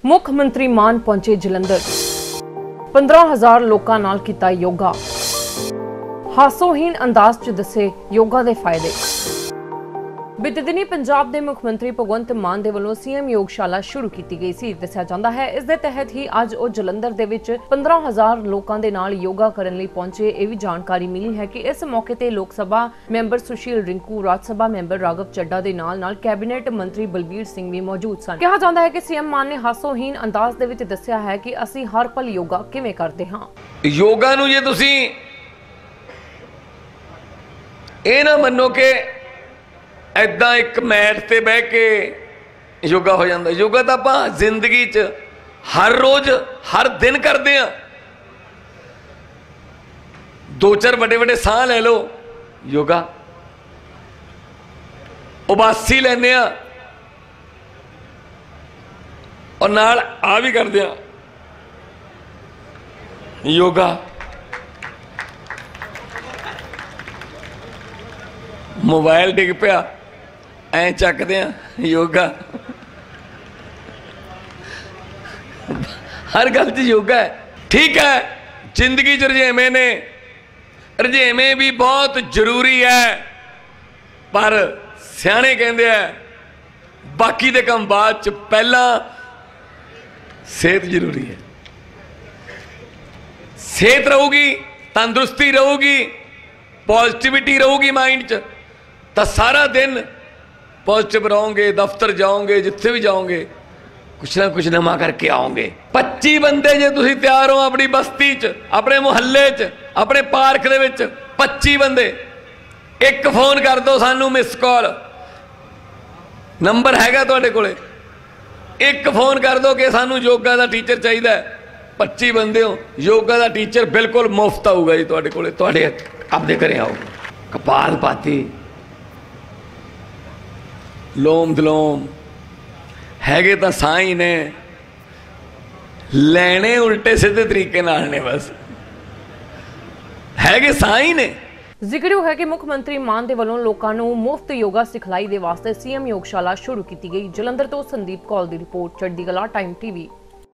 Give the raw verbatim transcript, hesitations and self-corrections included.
मुख मंत्री मान पहुंचे जलंधर। पंद्रह हजार लोकां नाल कीता योगा। हासोहीन अंदाज च दसे योगा दे फायदे। बीते दिनी पंजाब के मुख मंत्री भगवंत मान दे वल्लों सीएम योगशाला शुरू की गई सी। दस्सिया जांदा है इस दे तहत ही अज वो जलंधर दे विच पंद्रह हजार लोकां दे नाल योगा करन लई पहुंचे। यह भी जानकारी मिली है कि इस मौके ते लोक सभा मैंबर सुशील रिंकू, राज्य सभा मैंबर राघव चड्डा दे नाल नाल कैबिनेट मंत्री बलबीर सिंह भी मौजूद सन। कहा जांदा है कि सीएम मान ने हासोहीन अंदाज दे विच दस्सिया है कि असीं हर पल योगा किवें करदे हां। योगा नूं जे तुसीं इह ना मन्नो कि ऐदा एक मैट ते बह के योगा हो जाता। योगा तो आप जिंदगी च हर रोज हर दिन करते हैं। दो चार बड़े बड़े साह ले लो, योगा। उबासी लेने और नाल आ भी करते हैं, योगा। मोबाइल डिग पिया ऐ चकते हैं, योगा। हर गल च योगा है। ठीक है, जिंदगी च रजेवें ने, रजेवें भी बहुत जरूरी है, पर सियाणे कहंदे हैं बाकी दे काम बाद च, पहला सेहत जरूरी है। सेहत रहूगी, तंदुरुस्ती रहूगी, पॉजिटिविटी रहूगी माइंड च, तो सारा दिन पॉजिटिव रहोगे। दफ्तर जाओगे, जिथे भी जाओगे कुछ ना कुछ नवा करके आओगे। पच्ची बंदे जे तुसी तैयार हो अपनी बस्ती च, अपने मुहल्ले च, अपने पार्क दे विच पच्ची बंदे, एक फोन कर दो सानू, मिस कॉल नंबर हैगा तुहाडे कोले, एक फोन कर दो कि सानू योगा का टीचर चाहिए। पच्ची बंदे हो, योगा का टीचर बिल्कुल मुफ्त आऊगा जी तुहाडे कोले, तुहाडे आपदे घरे आऊगा। कपाल पाती, लोम दलोम हैगे तो साई ने, लेने उल्टे सीधे तरीके नाल ने, बस हैगे साई ने। जिक्र है कि मुख मंत्री मान दे वल्लों लोकां नूं मुफ्त योगा सिखलाई दे वास्ते सीएम योगशाला शुरू की गई। जलंधर तो संदीप कौल दी report, Chardi Kala time TV.